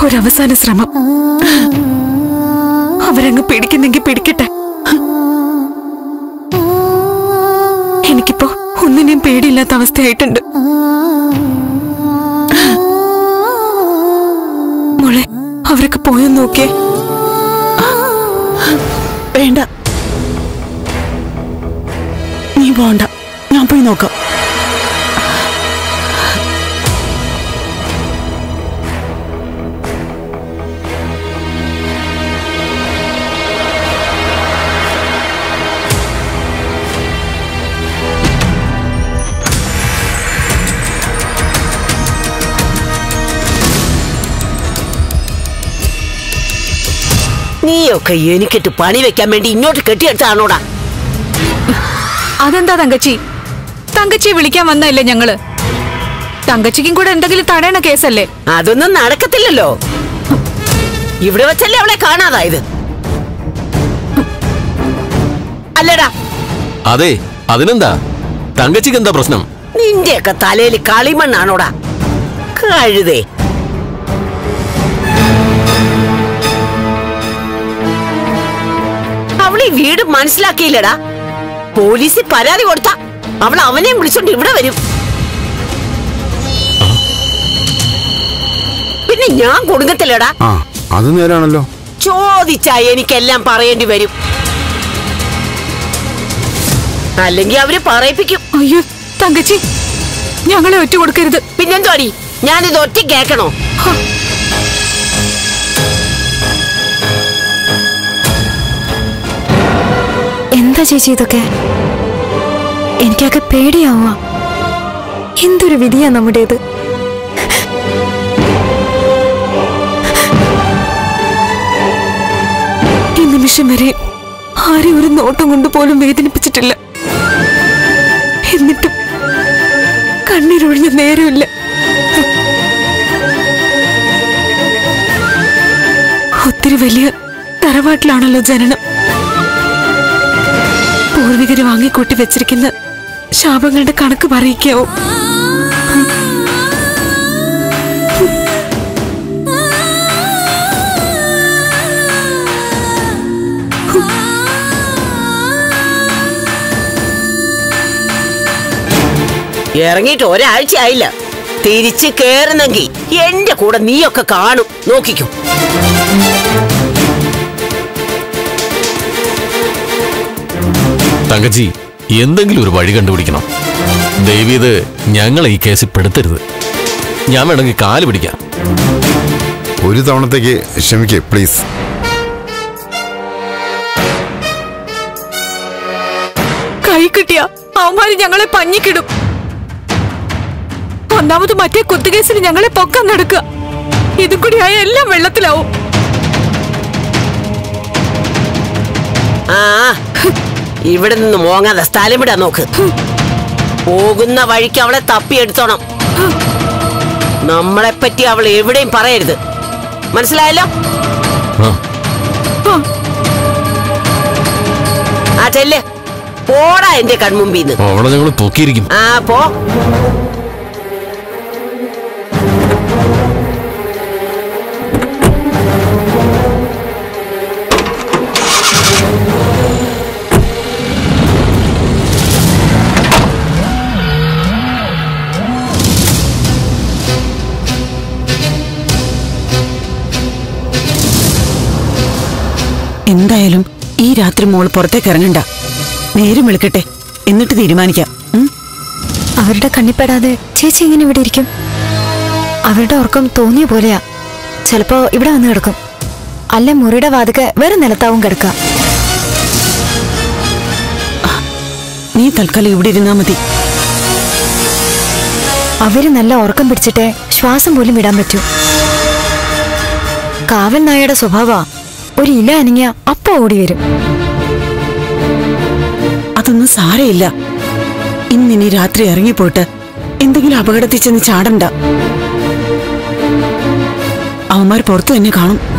ഒരവസാന ശ്രമം. അവരങ്ങ് പിടിക്കുന്നെങ്കിൽ പിടിക്കട്ടെ. എനിക്കിപ്പോ ഒന്നിനെയും പേടിയില്ലാത്ത അവസ്ഥയായിട്ടുണ്ട്. മോളെ, അവരൊക്കെ പോയെന്ന് നോക്കിയേ. വേണ്ട, നീ പോണ്ട, ഞാൻ പോയി നോക്കാം. നീയൊക്കെ എനിക്കിട്ട് പണി വെക്കാൻ വേണ്ടി ഇങ്ങോട്ട് കെട്ടിയെടുത്താണോടാ? അതെന്താ തങ്കച്ചി? തങ്കച്ചിയെ വിളിക്കാൻ വന്നല്ലേ ഞങ്ങള്? തങ്കച്ചിക്കും കൂടെ എന്തെങ്കിലും തടയണ കേസല്ലേ? അതൊന്നും നടക്കത്തില്ലല്ലോ. ഇവിടെ വെച്ചല്ലേ അവളെ കാണാതായത്, അല്ലടാ? അതെ, അതിനെന്താ? തങ്കച്ചിക്ക് എന്താ പ്രശ്നം? നിന്റെയൊക്കെ തലയിൽ കളിമണ്ണാണോടാ കഴുതേ? അവളീ വീട് മനസ്സിലാക്കിയില്ലടാ. പോലീസിൽ പരാതി കൊടുത്ത അവൾ അവനെയും വിളിച്ചോണ്ട് ഇവിടെ വരും. പിന്നെ ഞാൻ കൊടുക്കത്തില്ലടാ. അത് നേരാണല്ലോ. ചോദിച്ചാ എനിക്കെല്ലാം പറയേണ്ടി വരും, അല്ലെങ്കിൽ അവര് പറയിപ്പിക്കും. അയ്യോ തങ്കച്ചി, ഞങ്ങളെ ഒറ്റ കൊടുക്കരുത്. പിന്നെന്തോടി, ഞാനിത് ഒറ്റ കേക്കണോ? എന്താ ചേച്ചി ഇതൊക്കെ? എനിക്കൊക്കെ പേടിയാവുക. എന്തൊരു വിധിയാ നമ്മുടേത്. ഈ നിമിഷം വരെ ആരെയും ഒരു നോട്ടം കൊണ്ട് പോലും വേദനിപ്പിച്ചിട്ടില്ല. എന്നിട്ടും കണ്ണീരൊഴിഞ്ഞ നേരമില്ല. ഒത്തിരി വലിയ തറവാട്ടിലാണല്ലോ ജനനം. പൂർവികര് വാങ്ങിക്കൂട്ടി വെച്ചിരിക്കുന്ന ശാപങ്ങളുടെ കണക്ക് പറയിക്കാവോ? ഇറങ്ങിയിട്ട് ഒരാഴ്ച ആയില്ല. തിരിച്ച് കേറുന്നെങ്കിൽ എന്റെ കൂടെ നീയൊക്കെ കാണും, നോക്കിക്കോ. തങ്കച്ചി, എന്തെങ്കിലും ഒരു വഴി കണ്ടുപിടിക്കണം. ദയവീത് ഞങ്ങളെ ഈ കേസിൽ പെടുത്തരുത്. ഞാൻ വേണമെങ്കിൽ കാല് പിടിക്കാം. ഒരു തവണത്തേക്ക് ക്ഷമിക്കേ പ്ലീസ്. കൈ കിട്ടിയ അവന്മാര് ഞങ്ങളെ പഞ്ഞിക്കിടും. ഒന്നാമത് മറ്റേ കുത്തുകേസിന് ഞങ്ങളെ പൊക്കാൻ നടക്കുക. ഇതും കൂടിയായ എല്ലാം വെള്ളത്തിലാവും. ആ, ഇവിടെ നിന്ന് മോങ്ങാതെ സ്ഥലം വിടാൻ നോക്ക്. പോകുന്ന വഴിക്ക് അവളെ തപ്പിയെടുത്തോണം. നമ്മളെപ്പറ്റി അവൾ എവിടെയും പറയരുത്, മനസ്സിലായല്ലോ? ആ ചെല്ല്, പോടാ എന്റെ കൺമുമ്പിന്ന്. അവിടെ ഞങ്ങൾ പൊക്കിയിരിക്കും. ആ പോ. എന്തായാലും ഈ രാത്രി മോള് പുറത്തേക്ക് ഇറങ്ങണ്ട. നേരം വിളിക്കട്ടെ, എന്നിട്ട് തീരുമാനിക്കാം. അവരുടെ കണ്ണിപ്പെടാതെ ചേച്ചി ഇങ്ങനെ ഇവിടെ ഇരിക്കും? അവരുടെ ഉറക്കം തോന്നിയ പോലെയാ. ചിലപ്പോ ഇവിടെ വന്ന് കിടക്കും, അല്ലെ മുറിയുടെ വാതിക്ക് വേറെ നിലത്താവും കിടക്കുക. നീ തൽക്കാലം ഇവിടെ ഇരുന്നാ മതി. അവര് നല്ല ഉറക്കം പിടിച്ചിട്ടേ ശ്വാസം പോലും വിടാൻ പറ്റൂ. കാവൽ നായയുടെ സ്വഭാവ ഒരു ഇല അനങ്ങിയ അപ്പ ഓടി വരും. അതൊന്നും സാരയില്ല. ഇന്നിനി രാത്രി ഇറങ്ങിപ്പോയിട്ട് എന്തെങ്കിലും അപകടത്തിൽ ചെന്ന് ചാടണ്ട. അവന്മാർ പുറത്തു തന്നെ കാണും.